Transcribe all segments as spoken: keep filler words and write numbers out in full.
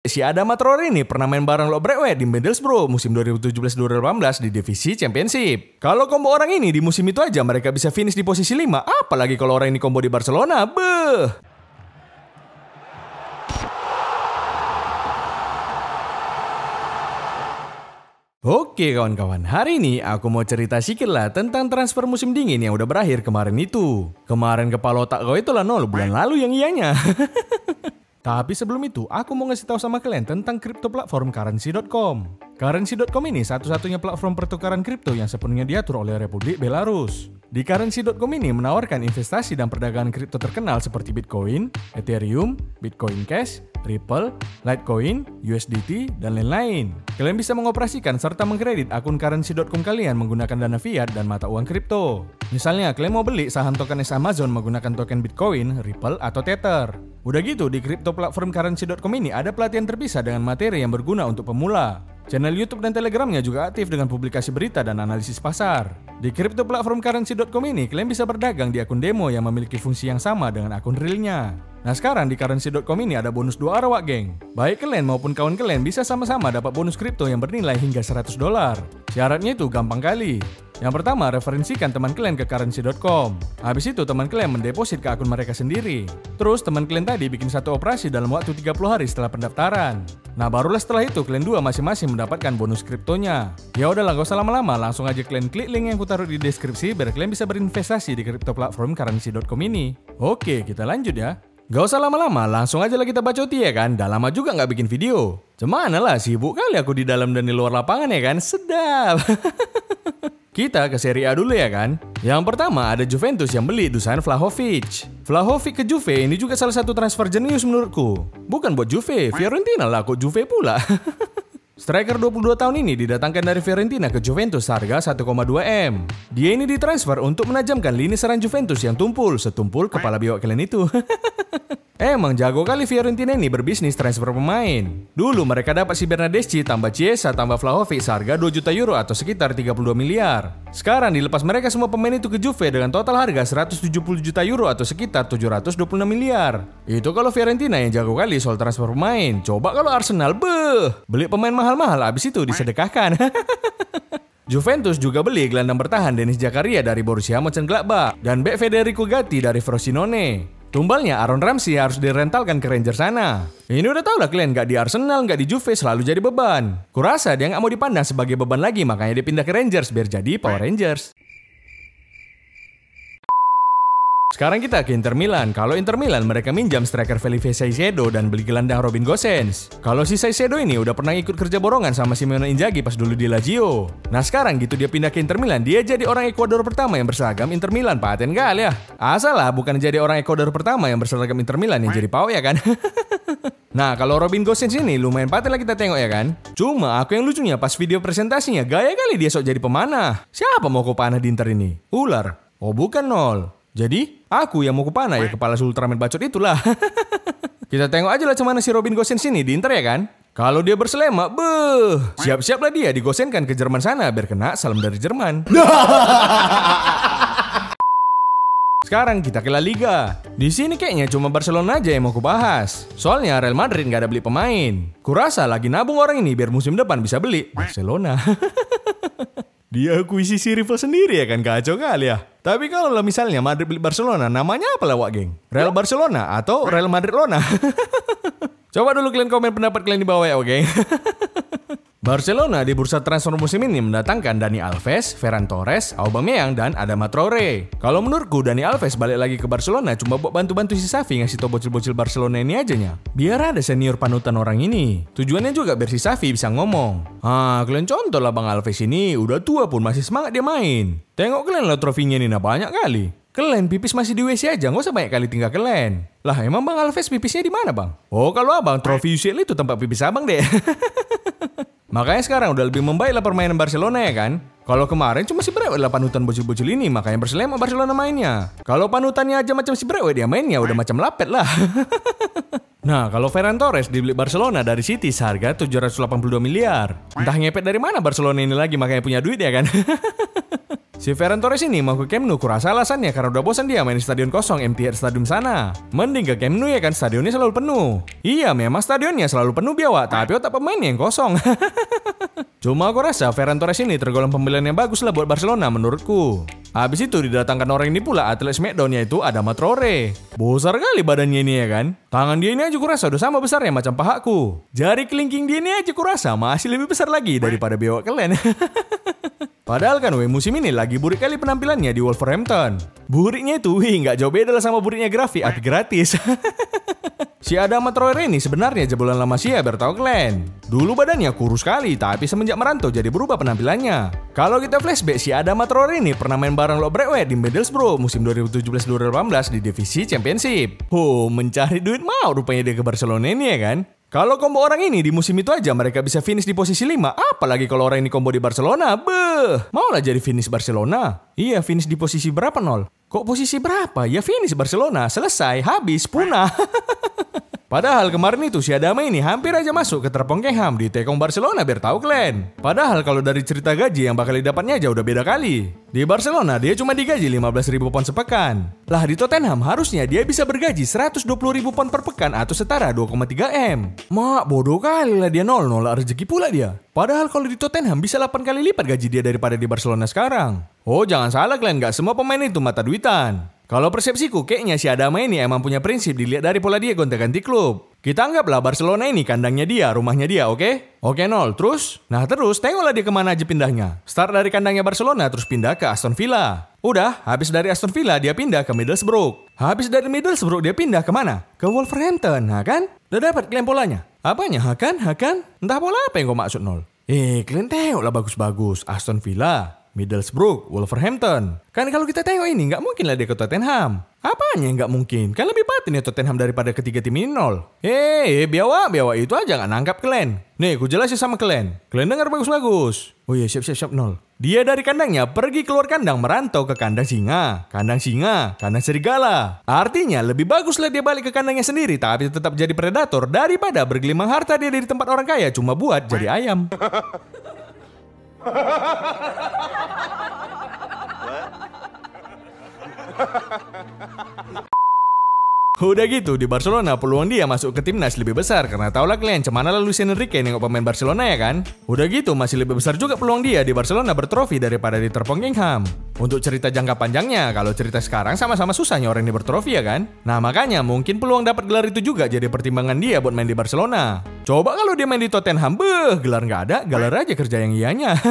si Adama Traore ini pernah main bareng Lo Brewet di Middlesbrough musim dua ribu tujuh belas dua ribu delapan belas di divisi Championship. Kalau combo orang ini di musim itu aja mereka bisa finish di posisi lima, apalagi kalau orang ini combo di Barcelona. Beuh. Oke kawan-kawan, hari ini aku mau cerita sedikit lah tentang transfer musim dingin yang udah berakhir kemarin itu. Kemarin kepala otak kau itulah nol bulan lalu yang ianya. Tapi sebelum itu, aku mau ngasih tahu sama kalian tentang kripto platform Currency dot com. Currency dot com ini satu-satunya platform pertukaran kripto yang sepenuhnya diatur oleh Republik Belarus. Di Currency dot com ini menawarkan investasi dan perdagangan kripto terkenal seperti Bitcoin, Ethereum, Bitcoin Cash, Ripple, Litecoin, U S D T, dan lain-lain. Kalian bisa mengoperasikan serta mengkredit akun Currency dot com kalian menggunakan dana fiat dan mata uang kripto. Misalnya, kalian mau beli saham token Amazon menggunakan token Bitcoin, Ripple, atau Tether. Udah gitu, di kripto platform Currency dot com ini ada pelatihan terpisah dengan materi yang berguna untuk pemula. Channel YouTube dan Telegramnya juga aktif dengan publikasi berita dan analisis pasar. Di kripto platform Currency dot com ini, kalian bisa berdagang di akun demo yang memiliki fungsi yang sama dengan akun realnya. Nah sekarang di Currency dot com ini ada bonus dua arah wak geng. Baik kalian maupun kawan kalian bisa sama-sama dapat bonus kripto yang bernilai hingga seratus dolar. Syaratnya itu gampang kali. Yang pertama, referensikan teman kalian ke Currency dot com. Habis itu teman kalian mendeposit ke akun mereka sendiri. Terus teman kalian tadi bikin satu operasi dalam waktu tiga puluh hari setelah pendaftaran. Nah barulah setelah itu kalian dua masing-masing mendapatkan bonus kriptonya. Ya udahlah gak usah lama-lama, langsung aja kalian klik link yang aku taruh di deskripsi biar kalian bisa berinvestasi di kripto platform Currency dot com ini. Oke, kita lanjut ya. Gak usah lama-lama, langsung aja lah kita bacoti ya kan. Dah lama juga gak bikin video. Cemana lah, sibuk kali aku di dalam dan di luar lapangan ya kan. Sedap. Kita ke Serie A dulu ya kan. Yang pertama ada Juventus yang beli Dusan Vlahovic. Vlahovic ke Juve ini juga salah satu transfer jenius menurutku. Bukan buat Juve, Fiorentina lah kok Juve pula. Striker dua puluh dua tahun ini didatangkan dari Fiorentina ke Juventus harga satu koma dua M. Dia ini ditransfer untuk menajamkan lini serang Juventus yang tumpul, setumpul kepala biawak kalian itu. Emang jago kali Fiorentina ini berbisnis transfer pemain. Dulu mereka dapat si Bernardeschi tambah Chiesa tambah Vlahovic seharga dua juta euro atau sekitar tiga puluh dua miliar. Sekarang dilepas mereka semua pemain itu ke Juve dengan total harga seratus tujuh puluh juta euro atau sekitar tujuh ratus dua puluh enam miliar. Itu kalau Fiorentina yang jago kali soal transfer pemain. Coba kalau Arsenal, beuh, beli pemain mahal-mahal habis itu disedekahkan. Juventus juga beli gelandang bertahan Denis Zakaria dari Borussia Mönchengladbach dan bek Federico Gatti dari Frosinone. Tumbalnya Aaron Ramsey harus direntalkan ke Rangers sana. Ini udah tau lah kalian, gak di Arsenal, gak di Juve selalu jadi beban. Kurasa dia gak mau dipandang sebagai beban lagi, makanya dia pindah ke Rangers biar jadi Power Rangers. Sekarang kita ke Inter Milan. Kalau Inter Milan mereka minjam striker Felipe Caicedo dan beli gelandang Robin Gosens. Kalau si Caicedo ini udah pernah ikut kerja borongan sama Simone Inzaghi pas dulu di Lazio. Nah sekarang gitu dia pindah ke Inter Milan, dia jadi orang Ekuador pertama yang berseragam Inter Milan. Paten kali ya. Asal lah bukan jadi orang Ekuador pertama yang berseragam Inter Milan yang jadi pau ya kan. Nah kalau Robin Gosens ini lumayan paten lah kita tengok ya kan. Cuma aku yang lucunya pas video presentasinya gaya kali dia sok jadi pemanah. Siapa mau kau panah di Inter ini? Ular? Oh bukan nol. Jadi, aku yang mau ke panah ya kepala Ultraman bacot itulah. Kita tengok aja lah cemana si Robin Gosens ini di Inter ya kan. Kalau dia berselema, beuh, siap-siap lah dia digosenkan ke Jerman sana biar kena salam dari Jerman. Sekarang kita ke La Liga. Di sini kayaknya cuma Barcelona aja yang mau kubahas. Soalnya Real Madrid nggak ada beli pemain. Kurasa lagi nabung orang ini biar musim depan bisa beli Barcelona. Dia akuisisi rival sendiri ya kan, kacau kali ya. Tapi kalau misalnya Madrid beli Barcelona, namanya apa lah wak geng? Real Barcelona atau Real Madrid Lona? Coba dulu kalian komen pendapat kalian di bawah ya oke. Barcelona di bursa transfer musim ini mendatangkan Dani Alves, Ferran Torres, Aubameyang, dan Adama Traore. Kalau menurutku Dani Alves balik lagi ke Barcelona cuma buat bantu-bantu si Xavi ngasih tau bocil-bocil Barcelona ini aja nya. Biar ada senior panutan orang ini. Tujuannya juga biar si Xavi bisa ngomong. Ah, kalian contoh lah Bang Alves ini udah tua pun masih semangat dia main. Tengok kalian lah trofinya ini nah banyak kali. Kalian pipis masih di W C aja, nggak usah banyak kali tinggal kalian. Lah emang Bang Alves pipisnya di mana bang? Oh kalau abang trofi U C L itu tempat pipis abang deh. Makanya sekarang udah lebih membaik lah permainan Barcelona ya kan. Kalau kemarin cuma si Brewet lah panutan bocil-bocil ini, makanya berselema Barcelona mainnya. Kalau panutannya aja macam si Brewet dia mainnya udah macam lapet lah. Nah kalau Ferran Torres dibeli Barcelona dari City seharga tujuh ratus delapan puluh dua miliar. Entah ngepet dari mana Barcelona ini lagi makanya punya duit ya kan. Si Ferran Torres ini mau ke Camp Nou, kurasa alasannya karena udah bosan dia main di stadion kosong M T R Stadium sana. Mending ke Camp Nou ya kan, stadionnya selalu penuh. Iya memang stadionnya selalu penuh biawak, tapi otak pemainnya yang kosong. Cuma aku rasa Ferran Torres ini tergolong pembelian yang bagus lah buat Barcelona menurutku. Habis itu didatangkan orang ini pula atlet Smackdown, yaitu Adama Traore. Besar kali badannya ini ya kan. Tangan dia ini aja kurasa udah sama besarnya macam pahaku. Jari kelingking dia ini aja kurasa masih lebih besar lagi daripada biawak kalian. Padahal kan weh, musim ini lagi burik kali penampilannya di Wolverhampton. Buriknya itu wih nggak jauh beda lah sama buriknya Grafik, tapi gratis. Si Adama Traore ini sebenarnya jebolan lama sih ya, biar tahu kalian. Dulu badannya kurus sekali, tapi semenjak merantau jadi berubah penampilannya. Kalau kita flashback, si Adama Traore ini pernah main bareng Lo Brewet di Middlesbrough musim dua ribu tujuh belas dua ribu delapan belas di divisi Championship. Oh, mencari duit mau rupanya dia ke Barcelona ini ya kan. Kalau combo orang ini di musim itu aja mereka bisa finish di posisi lima, apalagi kalau orang ini combo di Barcelona. Beuh, maulah jadi finish Barcelona. Iya, finish di posisi berapa nol? Kok posisi berapa? Ya finish Barcelona, selesai, habis, punah. Padahal kemarin itu si Adama ini hampir aja masuk ke Terpongkengham di Tekong Barcelona, biar tahu kalian. Padahal kalau dari cerita gaji yang bakal didapatnya aja udah beda kali. Di Barcelona dia cuma digaji lima belas ribu pound sepekan. Lah di Tottenham harusnya dia bisa bergaji seratus dua puluh ribu pound per pekan atau setara dua koma tiga M. Mak bodoh kali lah dia, nol nol rezeki pula dia. Padahal kalau di Tottenham bisa delapan kali lipat gaji dia daripada di Barcelona sekarang. Oh jangan salah kalian, gak semua pemain itu mata duitan. Kalau persepsiku, kayaknya si Adama ini emang punya prinsip dilihat dari pola dia gonta-ganti klub. Kita anggaplah Barcelona ini kandangnya dia, rumahnya dia, oke? Okay? Oke, okay, nol. Terus? Nah terus, tengoklah dia kemana aja pindahnya. Start dari kandangnya Barcelona, terus pindah ke Aston Villa. Udah, habis dari Aston Villa dia pindah ke Middlesbrough. Habis dari Middlesbrough dia pindah kemana? Ke Wolverhampton, ha kan? Udah dapat kalian polanya? Apanya, ha kan? Ha kan? Entah pola apa yang kau maksud, nol. Eh, kalian tengoklah bagus-bagus. Aston Villa, Middlesbrough, Wolverhampton. Kan kalau kita tengok ini nggak mungkin lah dia ke Tottenham. Apanya yang nggak mungkin? Kan lebih patin ya Tottenham daripada ketiga tim ini, nol. Eh, biawak, biawak itu aja nggak nangkap kalian. Nih, ku jelasin sama kalian. Kalian dengar bagus-bagus. Oh iya, siap-siap, nol. Dia dari kandangnya pergi keluar kandang merantau ke kandang singa, kandang singa, kandang serigala. Artinya lebih baguslah dia balik ke kandangnya sendiri tapi tetap jadi predator daripada bergelimang harta dia di tempat orang kaya cuma buat jadi ayam. Udah gitu, di Barcelona peluang dia masuk ke timnas lebih besar karena tau lah kalian cemana lalu Luis Enrique nengok pemain Barcelona ya kan. Udah gitu masih lebih besar juga peluang dia di Barcelona bertrofi daripada di Terpongkengham. Untuk cerita jangka panjangnya, kalau cerita sekarang sama-sama susahnya orang ini bertrofi ya kan. Nah makanya mungkin peluang dapat gelar itu juga jadi pertimbangan dia buat main di Barcelona. Coba kalau dia main di Tottenham, beuh, gelar nggak ada, gelar aja kerja yang ianya.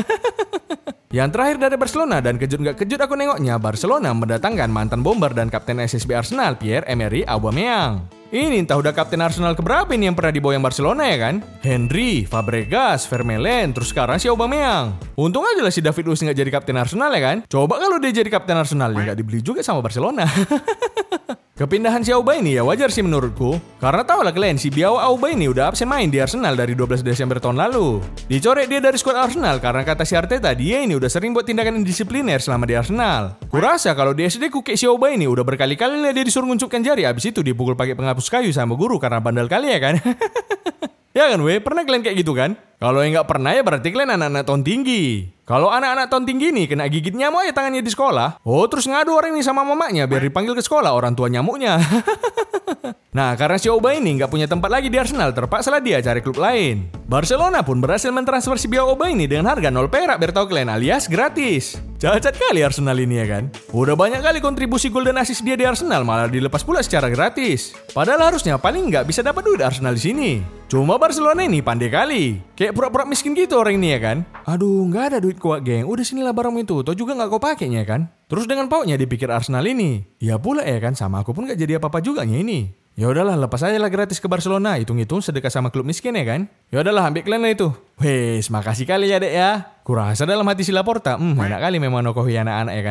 Yang terakhir dari Barcelona dan kejut gak kejut aku nengoknya, Barcelona mendatangkan mantan bomber dan kapten S S B Arsenal Pierre-Emerick Aubameyang. Ini entah udah kapten Arsenal keberapa ini yang pernah diboyang Barcelona ya kan? Henry, Fabregas, Vermaelen, terus sekarang si Aubameyang. Untung aja lah si David Luiz nggak jadi kapten Arsenal ya kan? Coba kalau dia jadi kapten Arsenal ya nggak dibeli juga sama Barcelona. Kepindahan si Auba ini ya wajar sih menurutku. Karena tau lah kalian, si biawak Auba ini udah absen main di Arsenal dari dua belas Desember tahun lalu. Dicoret dia dari skuad Arsenal karena kata si Arteta dia ini udah sering buat tindakan indisipliner selama di Arsenal. Kurasa kalau di S D kukik si Auba ini udah berkali-kali lah dia disuruh nguncupkan jari, abis itu dipukul pakai penghapus kayu sama guru karena bandel kali ya kan. Ya kan weh, pernah kalian kayak gitu kan? Kalau yang nggak pernah ya berarti kalian anak-anak tahun tinggi. Kalau anak-anak tahun tinggi nih kena gigit nyamuk ya tangannya di sekolah. Oh terus ngadu orang ini sama mamanya biar dipanggil ke sekolah orang tua nyamuknya. Nah karena si Auba ini nggak punya tempat lagi di Arsenal, terpaksalah dia cari klub lain. Barcelona pun berhasil mentransfer si biawak Auba ini dengan harga nol perak biar tahu kalian, alias gratis. Cacat kali Arsenal ini ya kan. Udah banyak kali kontribusi gol dan assist dia di Arsenal malah dilepas pula secara gratis. Padahal harusnya paling nggak bisa dapat duit Arsenal di sini. Cuma Barcelona ini pandai kali. Kayak pura-pura miskin gitu orang ini ya kan. Aduh nggak ada duit kuat geng. Udah sinilah barang itu. Toh juga nggak kau pakainya kan. Terus dengan pautnya dipikir Arsenal ini. Ya pula ya kan, sama aku pun nggak jadi apa-apa juga ini. Ya udahlah, lepas aja lah gratis ke Barcelona. Hitung-hitung sedekah sama klub miskin ya kan. Ya udahlah, ambil kalian lah itu. Wes, makasih kali ya dek ya. Kurasa dalam hati si Laporta, hmm enak kali memang nokohi anak-anak ya kan.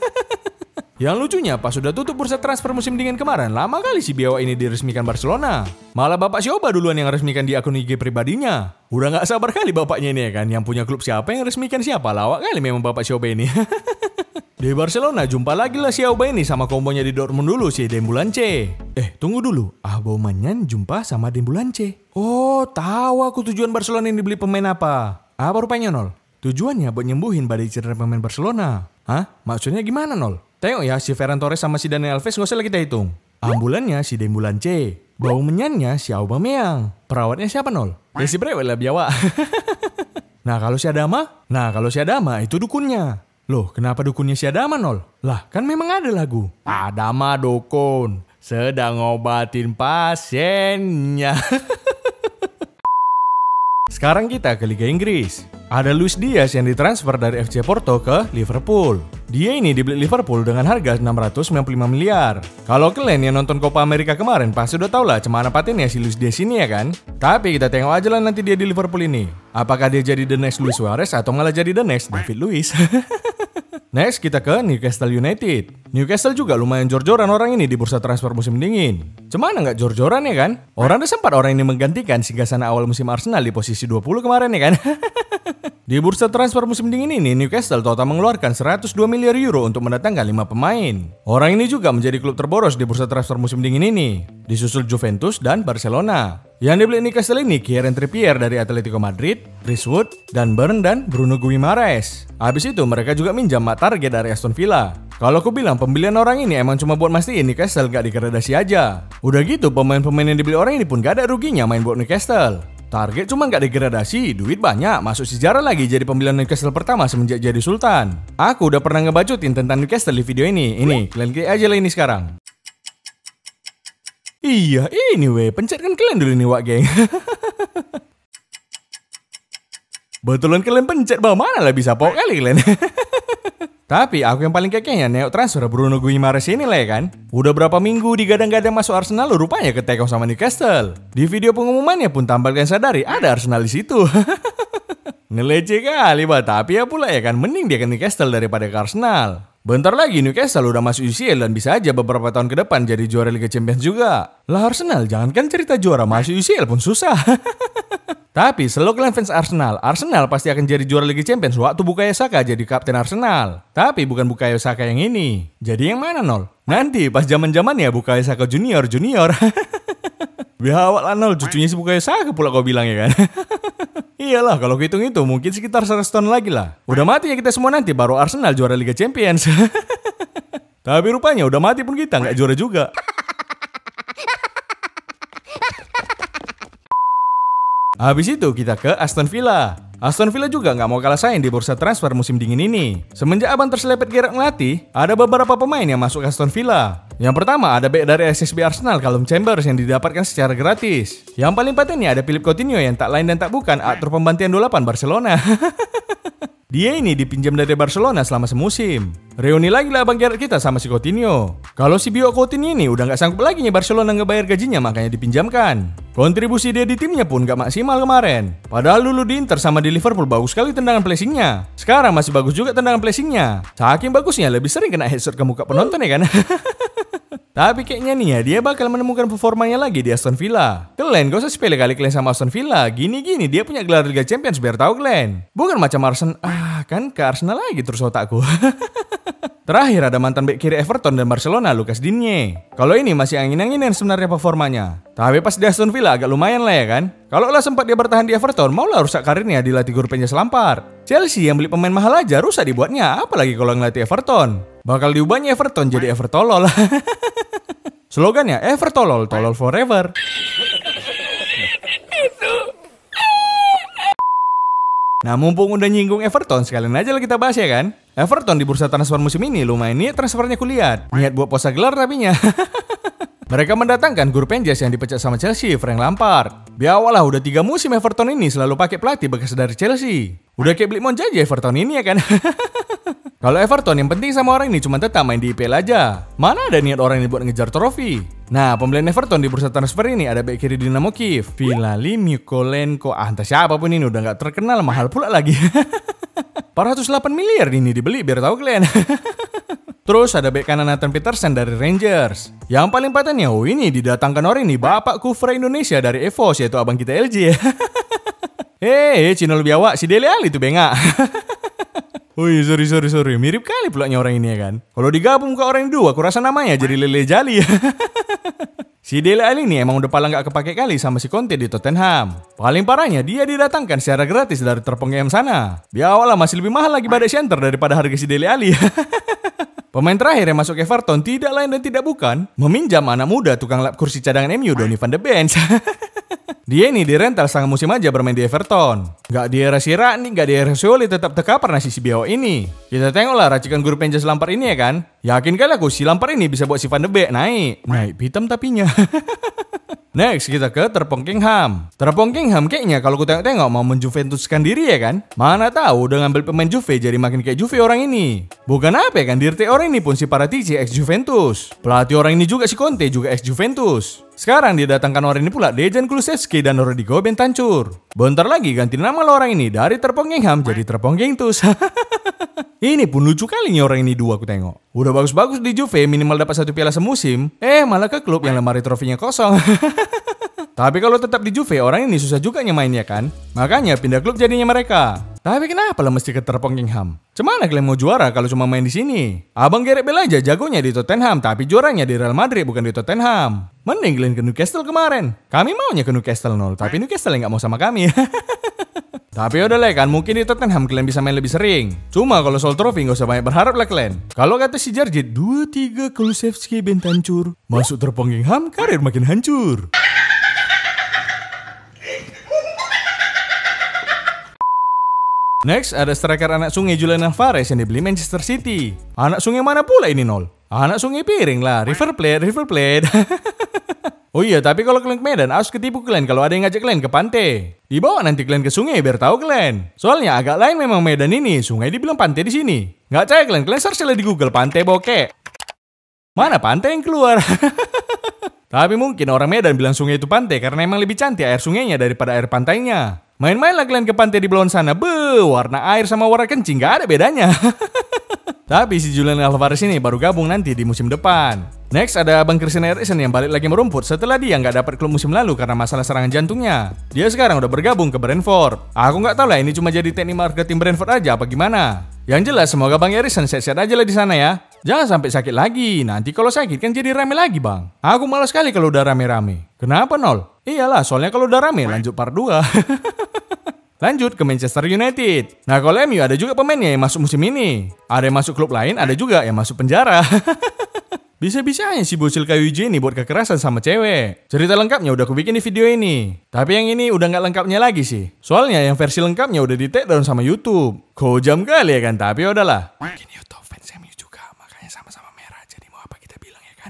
Yang lucunya pas sudah tutup bursa transfer musim dingin kemarin, lama kali si biawak ini diresmikan Barcelona. Malah bapak si Auba duluan yang resmikan di akun I G pribadinya. Udah nggak sabar kali bapaknya ini ya kan. Yang punya klub siapa yang resmikan siapa, lawak kali memang bapak si Auba ini. Di Barcelona jumpa lagi lah si Auba ini sama kombonya di Dortmund dulu si Dembélé. Eh tunggu dulu, Aubameyang jumpa sama Dembélé. Oh tahu aku tujuan Barcelona ini dibeli pemain apa. Apa rupanya nol? Tujuannya buat nyembuhin badai cedera pemain Barcelona. Hah? Maksudnya gimana Nol? Tengok ya, si Ferran Torres sama si Daniel Alves gak usah lagi kita hitung. Ambulannya si Dembulan C. Bau menyannya si Aubameyang. Perawatnya siapa Nol? Ya si Brewel lah biawa. Nah kalau si Adama? Nah kalau si Adama itu dukunnya. Loh kenapa dukunnya si Adama Nol? Lah kan memang ada lagu. Adama dukun sedang ngobatin pasiennya. Sekarang kita ke Liga Inggris. Ada Luis Diaz yang ditransfer dari F C Porto ke Liverpool. Dia ini dibeli Liverpool dengan harga enam ratus sembilan puluh lima miliar. Kalau kalian yang nonton Copa America kemarin pasti udah tau lah cemana patennya si Luis Diaz ini ya kan. Tapi kita tengok aja lah nanti dia di Liverpool ini. Apakah dia jadi the next Luis Suarez atau malah jadi the next David Luiz? Next kita ke Newcastle United. Newcastle juga lumayan jor-joran orang ini di bursa transfer musim dingin. Cemana nggak jor-joran ya kan? Orang udah sempat orang ini menggantikan singgasana awal musim Arsenal di posisi dua puluh kemarin ya kan? Di bursa transfer musim dingin ini, Newcastle total mengeluarkan seratus dua miliar euro untuk mendatangkan lima pemain. Orang ini juga menjadi klub terboros di bursa transfer musim dingin ini, disusul Juventus dan Barcelona. Yang dibeli Newcastle ini Kieran Trippier dari Atletico Madrid, Chris Wood, Dan Burn dan Bruno Guimaraes. Habis itu mereka juga minjam Matt Target dari Aston Villa. Kalau aku bilang pembelian orang ini emang cuma buat mastiin Newcastle gak degradasi aja. Udah gitu pemain-pemain yang dibeli orang ini pun gak ada ruginya main buat Newcastle. Target cuma gak degradasi, duit banyak, masuk sejarah lagi jadi pembelian Newcastle pertama semenjak jadi Sultan. Aku udah pernah ngebacotin tentang Newcastle di video ini. Ini, kalian klik aja lah ini sekarang. Iya, ini weh, pencetkan kalian dulu nih wak geng. Betulan kalian pencet, bah mana lah bisa pok kali kalian. Tapi aku yang paling kekehnya neo transfer Bruno Guimaraes ini lah ya kan. Udah berapa minggu digadang-gadang masuk Arsenal, rupanya ketekong sama Newcastle. Di video pengumumannya pun tampil kalian sadari ada Arsenal di situ. Ngelece kali bah, tapi ya pula ya kan mending dia ke Newcastle daripada ke Arsenal. Bentar lagi Newcastle udah masuk U C L dan bisa aja beberapa tahun ke depan jadi juara Liga Champions juga. Lah Arsenal jangankan cerita juara, masuk U C L pun susah. Tapi selalu kalian fans Arsenal, Arsenal pasti akan jadi juara Liga Champions waktu Bukayo Saka jadi kapten Arsenal. Tapi bukan Bukayo Saka yang ini. Jadi yang mana Nol? Nanti pas zaman-zamannya Bukayo Saka Junior Junior. Biawak lah Nol, cucunya si Bukayo Saka pula kau bilang ya kan. Iyalah kalau hitung itu mungkin sekitar seratus tahun lagi lah. Udah mati ya kita semua nanti baru Arsenal juara Liga Champions. Tapi rupanya udah mati pun kita nggak juara juga. Habis itu kita ke Aston Villa. Aston Villa juga nggak mau kalah saing di bursa transfer musim dingin ini. Semenjak abang terselepet Gerrard ngelatih, ada beberapa pemain yang masuk ke Aston Villa. Yang pertama ada bek dari S S B Arsenal Callum Chambers yang didapatkan secara gratis. Yang paling patennya ada Philippe Coutinho yang tak lain dan tak bukan aktor pembantian dua puluh delapan Barcelona. Dia ini dipinjam dari Barcelona selama semusim. Reuni lagi lah abang Gerrard kita sama si Coutinho. Kalau si Bio Coutinho ini udah nggak sanggup lagi nih Barcelona ngebayar gajinya makanya dipinjamkan. Kontribusi dia di timnya pun nggak maksimal kemarin. Padahal dulu di Inter sama di Liverpool bagus sekali tendangan placingnya. Sekarang masih bagus juga tendangan placingnya. Saking bagusnya lebih sering kena headshot ke muka penonton ya kan. Tapi kayaknya nih ya dia bakal menemukan performanya lagi di Aston Villa. Kalian gak usah sepele kali kalian sama Aston Villa. Gini-gini dia punya gelar Liga Champions biar tahu kalian. Bukan macam Arsenal. Ah kan ke Arsenal lagi terus otakku. Terakhir ada mantan bek kiri Everton dan Barcelona Lucas Digne. Kalau ini masih angin-anginan sebenarnya performanya. Tapi pas di Aston Villa agak lumayan lah ya kan. Kalau lah sempat dia bertahan di Everton maulah rusak karirnya dilatih guru penjas Lampard. Chelsea yang beli pemain mahal aja rusak dibuatnya. Apalagi kalau ngelatih Everton. Bakal diubahnya Everton jadi Evertolol. Slogannya Evertolol, tolol forever. Nah mumpung udah nyinggung Everton, sekalian aja lah kita bahas ya kan. Everton di bursa transfer musim ini lumayan niat transfernya kulihat. Niat buat posa gelar tapinya. Mereka mendatangkan guru penjas yang dipecat sama Chelsea, Frank Lampard. Biawalah udah tiga musim Everton ini selalu pakai pelatih bekas dari Chelsea. Udah kayak beli monjaji Everton ini ya kan. Kalau Everton yang penting sama orang ini cuma tetap main di I P L aja. Mana ada niat orang ini buat ngejar trofi. Nah pembelian Everton di bursa transfer ini ada bek kiri Dinamo Kiev, Vilali Mykolenko. Ah entah siapapun ini udah gak terkenal, mahal pula lagi. empat ratus delapan miliar ini dibeli biar tahu kalian. Terus ada bek kanan Nathan Peterson dari Rangers. Yang paling patennya, oh ini didatangkan orang ini bapak Kufra Indonesia dari Evos yaitu abang kita L G. Hei, Cino lebih awak si Dele Alli tuh bengak. Wih, sorry, sorry, sorry. Mirip kali pulanya orang ini ya kan. Kalau digabung ke orang dua, aku rasa namanya jadi Lele Jali. Si Dele Alli ini emang udah paling gak kepake kali sama si Conte di Tottenham. Paling parahnya dia didatangkan secara gratis dari Tottenham sana. Di awal lah masih lebih mahal lagi Badai Center daripada harga si Dele Alli. Pemain terakhir yang masuk Everton tidak lain dan tidak bukan meminjam anak muda tukang lap kursi cadangan M U Donny van de Beek. Dia ini dirental setengah musim aja bermain di Everton. Gak di era Shearer nih, gak di era Scioli tetap tekapar nasi si biawa ini. Kita tengoklah racikan guru penjas Lampard ini ya kan. Yakin kali aku si Lampard ini bisa buat si Van de Beek naik. Naik hitam tapinya. Next kita ke Terpongkingham. Terpongkingham kayaknya kalau ku tengok-tengok mau menjuventuskan diri ya kan. Mana tahu udah ngambil pemain Juve jadi makin kayak Juve orang ini. Bukan apa ya kan, dirti orang ini pun si Paratici ex Juventus. Pelatih orang ini juga si Conte juga ex Juventus. Sekarang didatangkan orang ini pula Dejan Kulusevski dan Rodrigo Bentancur. Bentar lagi ganti nama lo orang ini dari Terpongkingham jadi Terpongkintus. Ini pun lucu kali nih orang ini dua aku tengok. Udah bagus-bagus di Juve minimal dapat satu piala semusim. Eh malah ke klub yang lemari trofinya kosong. Tapi kalau tetap di Juve orang ini susah juga nyamainnya kan. Makanya pindah klub jadinya mereka. Tapi kenapa lah mesti ke Terpongkingham? Cemana kalian mau juara kalau cuma main di sini? Abang Gareth Bale aja jagonya di Tottenham tapi juaranya di Real Madrid bukan di Tottenham. Mending kalian ke Newcastle kemarin. Kami maunya ke Newcastle nol tapi Newcastle nggak mau sama kami. Tapi udah lah kan, mungkin di Tottenham kalian bisa main lebih sering. Cuma kalau soal trofi nggak usah banyak berharap lah kalian. Kalau kata si Jarjit, dua tiga Kulusevski Bentancur. Masuk Terpongkingham, karir makin hancur. Next, ada striker anak sungai Julian Alvarez yang dibeli Manchester City. Anak sungai mana pula ini nol? Anak sungai piring lah, River Plate, River Plate. Oh iya, tapi kalau kalian ke Medan, harus ketipu kalian kalau ada yang ngajak kalian ke pantai. Dibawa nanti kalian ke sungai biar tahu kalian. Soalnya agak lain memang Medan ini, sungai dibilang pantai di sini. Nggak percaya kalian, kalian search lah di Google pantai bokek. Mana pantai yang keluar? Tapi mungkin orang Medan bilang sungai itu pantai karena emang lebih cantik air sungainya daripada air pantainya. Main-mainlah kalian ke pantai di Belon sana, be, warna air sama warna kencing nggak ada bedanya. Tapi si Julian Alvarez ini baru gabung nanti di musim depan. Next ada Bang Christian Eriksen yang balik lagi merumput setelah dia nggak dapat klub musim lalu karena masalah serangan jantungnya. Dia sekarang udah bergabung ke Brentford. Aku nggak tahu lah ini cuma jadi teknik marketing Brentford aja apa gimana. Yang jelas semoga Bang Eriksen sehat-sehat aja lah di sana ya. Jangan sampai sakit lagi. Nanti kalau sakit kan jadi rame lagi bang. Aku malas sekali kalau udah rame-rame. Kenapa nol? Iyalah soalnya kalau udah rame lanjut part dua. Lanjut ke Manchester United. Nah kalau M U ada juga pemainnya yang masuk musim ini. Ada yang masuk klub lain, ada juga yang masuk penjara. Bisa-bisanya si bocil kayu hijau ini buat kekerasan sama cewek. Cerita lengkapnya udah aku bikin di video ini. Tapi yang ini udah gak lengkapnya lagi sih. Soalnya yang versi lengkapnya udah di take down sama YouTube. Kojam kali ya kan, tapi udahlah. Mungkin YouTube fans M U juga, makanya sama-sama merah. Jadi mau apa kita bilang ya kan?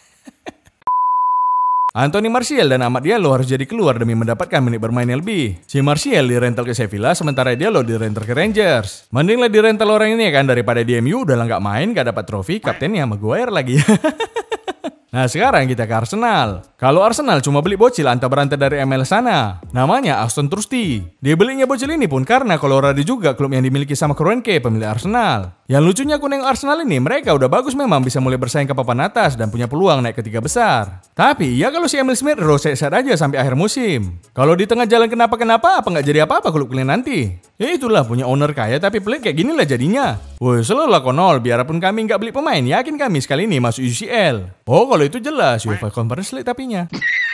Anthony Martial dan Amad Diallo harus jadi keluar demi mendapatkan menit bermain yang lebih. Si Martial dirental ke Sevilla, sementara Diallo dirental ke Rangers. Mendinglah dirental orang ini ya kan, daripada di M U udah lah gak main, gak dapat trofi, kaptennya Maguire lagi. Nah sekarang kita ke Arsenal. Kalau Arsenal cuma beli bocil antah berantai dari M L sana. Namanya Aston Trusty. Dia belinya bocil ini pun karena Colorado juga klub yang dimiliki sama Kroenke, pemilik Arsenal. Yang lucunya aku nengok Arsenal ini, mereka udah bagus memang bisa mulai bersaing ke papan atas dan punya peluang naik ke tiga besar. Tapi ya kalau si Emil Smith Rowe sehat aja sampai akhir musim. Kalau di tengah jalan kenapa-kenapa apa nggak jadi apa-apa klub kalian nanti. Ya itulah punya owner kaya tapi pelit kayak gini lah jadinya. Woi selalu lah konol, biarpun kami nggak beli pemain, yakin kami sekali ini masuk U C L. Oh kalau itu jelas UEFA Conference League tapinya.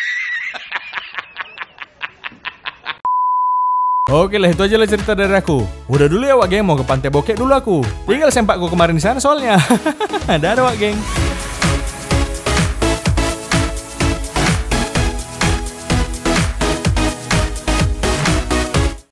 Oke lah itu aja lah cerita dari aku. Udah dulu ya wak geng, mau ke pantai bokek dulu aku. Tinggal sempakku kemarin di sana soalnya. Dadah wak geng.